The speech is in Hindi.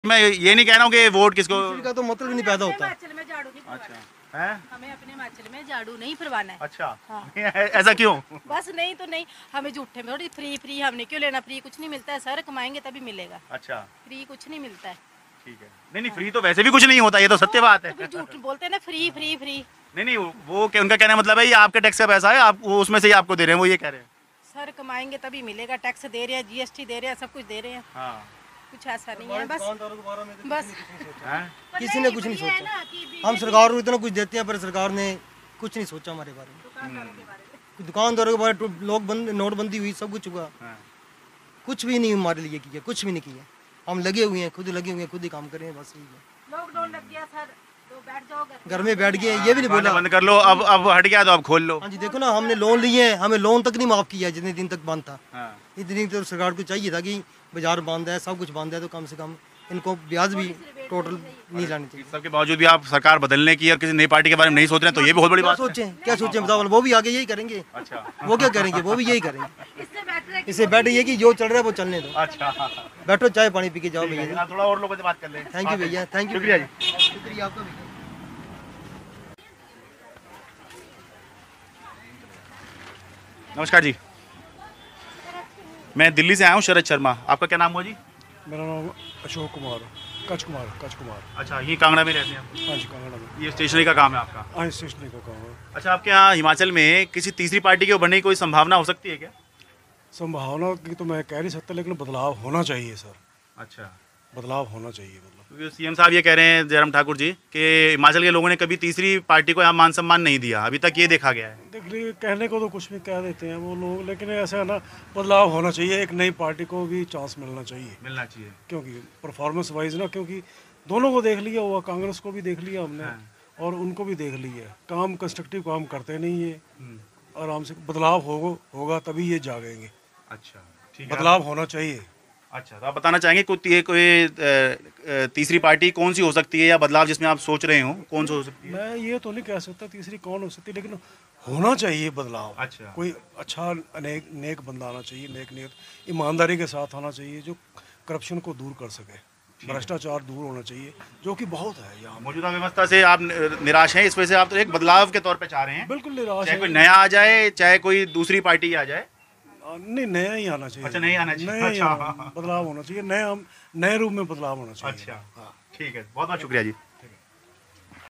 मैं ये नहीं कह रहा हूँ कि वोट किसको का तो मतलब नहीं पैदा होता। हिमाचल में झाड़ू नहीं फिरवाना अच्छा है। हमें अपने हिमाचल में झाड़ू नहीं फिरवाना है। अच्छा हाँ। ऐसा क्यों? बस नहीं तो नहीं, हमें झूठे में थोड़ी फ्री हमने क्यों लेना, फ्री कुछ नहीं मिलता है सर, कमाएंगे तभी मिलेगा। अच्छा फ्री कुछ नहीं मिलता है। ठीक है। नहीं नहीं, फ्री तो वैसे भी कुछ नहीं होता, ये तो सत्य बात है। तो फिर झूठ बोलते हैं ना, फ्री फ्री फ्री। नहीं नहीं, वो क्या उनका कहने का मतलब है ये आपके टैक्स का पैसा है, आप वो उसमें से ही आपको दे रहे हैं, वो ये कह रहे हैं। सर कमाएंगे तभी मिलेगा, टैक्स दे रहे हैं, जीएसटी दे रहे हैं, सब कुछ दे रहे हैं। हाँ। कुछ ऐसा नहीं है बस बस हैं? किसी ने कुछ नहीं सोचा। हम सरकार को इतना कुछ देते हैं पर सरकार ने कुछ नहीं सोचा हमारे बारे में। दुकानदारों के बारे में लोग नोटबंदी हुई, सब कुछ हुआ, हाँ। कुछ भी नहीं हमारे लिए किया, कुछ भी नहीं किया। हम लगे हुए हैं, खुद लगे हुए हैं, खुद ही काम कर रहे हैं, बस यही है। लॉकडाउन लग गया सर, तो बैठ जाओ घर में बैठ गए, ये भी नहीं बोला बंद कर लो, अब हट गया तो अब खोल लो। हाँ जी, देखो ना, हमने लोन लिए हैं, हमें लोन तक नहीं माफ किया जितने दिन तक बंद था। हाँ। इतने दिन तो सरकार को चाहिए था कि बाजार बंद है, सब कुछ बंद है, तो कम से कम इनको ब्याज भी टोटल नहीं लानी चाहिए। सबके बावजूद भी आप सरकार बदलने की और किसी नई पार्टी के बारे में नहीं सोच रहे हैं, तो ये भी बहुत बड़ी क्या बात है। सोचें, क्या सोचें बताओ, वो भी आगे यही करेंगे। अच्छा वो क्या करेंगे, वो भी यही करेंगे। इससे बेटर है इससे बेटर ये कि जो चल रहा है वो चलने दो। अच्छा बैठो, चाय पानी पी के जाओ भैया। थोड़ा और लोगों से बात कर लें। थैंक यू भैया, थैंक यू, शुक्रिया जी। शुक्रिया आपका भैया। नमस्कार जी, मैं दिल्ली से आया हूँ, शरद शर्मा। आपका क्या नाम हुआ जी? मेरा नाम अशोक कुमार, कच कुमार। अच्छा, ये कांगड़ा में रहते हैं आप? हाँ जी, कांगड़ा में। ये स्टेशनरी का काम है आपका? हाँ, स्टेशनरी का काम है। अच्छा, आपके यहाँ हिमाचल में किसी तीसरी पार्टी के बनने की कोई संभावना हो सकती है क्या? संभावना की तो मैं कह नहीं सकता, लेकिन बदलाव होना चाहिए सर, अच्छा, बदलाव होना चाहिए मतलब। क्योंकि सीएम साहब ये कह रहे हैं, जयराम ठाकुर जी, कि हिमाचल के लोगों ने कभी तीसरी पार्टी को यहाँ मान सम्मान नहीं दिया, अभी तक ये देखा गया है। देख लीजिए, कहने को तो कुछ भी कह देते हैं वो लोग, लेकिन ऐसा है ना, बदलाव होना चाहिए, एक नई पार्टी को भी चांस मिलना चाहिए। क्योंकि परफॉर्मेंस वाइज ना, क्योंकि दोनों को देख लिया हुआ, कांग्रेस को भी देख लिया हमने और उनको भी देख लिया, काम कंस्ट्रक्टिव काम करते नहीं है। आराम से बदलाव होगा तभी ये जागेंगे। अच्छा, ठीक है, बदलाव होना चाहिए। अच्छा, तो आप बताना चाहेंगे कोई तीसरी पार्टी कौन सी हो सकती है, या बदलाव जिसमें आप सोच रहे हो कौन सा हो सकती है? मैं ये तो नहीं कह सकता तीसरी कौन हो सकती, लेकिन होना चाहिए बदलाव। अच्छा। कोई अच्छा नेक बंदा आना चाहिए, नेक ईमानदारी के साथ आना चाहिए, जो करप्शन को दूर कर सके, भ्रष्टाचार दूर होना चाहिए, जो कि बहुत है यहाँ। मौजूदा व्यवस्था से आप निराश हैं, इस वजह से आप तो एक बदलाव के तौर पे चाह रहे हैं? बिल्कुल निराश चाहे है। कोई नया आ जाए, चाहे कोई दूसरी पार्टी आ जाए? नहीं, नया ही आना चाहिए। अच्छा, नहीं आना चाहिए। नया ही अच्छा। बदलाव होना चाहिए, नए रूप में बदलाव होना चाहिए। अच्छा, हाँ। ठीक है, बहुत बहुत शुक्रिया जी।